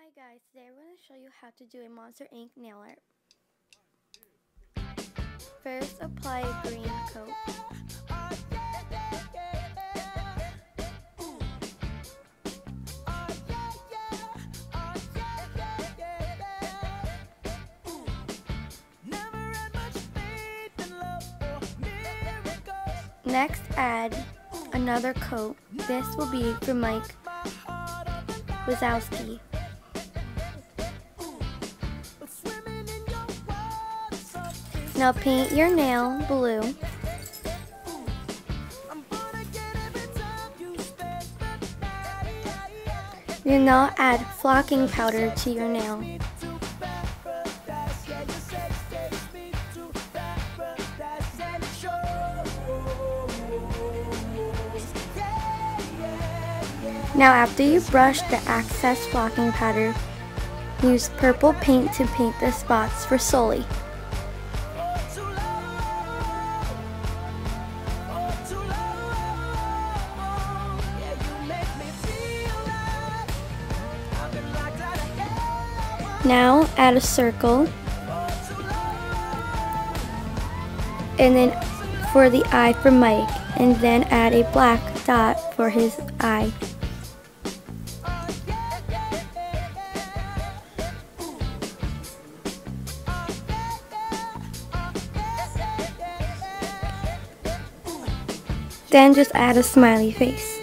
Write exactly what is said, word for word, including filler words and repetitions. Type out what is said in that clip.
Hi guys, today I'm going to show you how to do a Monster Incorporated nail art. First, apply a green coat. Next, add another coat. This will be for Mike Wazowski. Now paint your nail blue. You now add flocking powder to your nail. Now after you brush the excess flocking powder, use purple paint to paint the spots for Sully. Now add a circle, and then for the eye for Mike, and then add a black dot for his eye. Then just add a smiley face.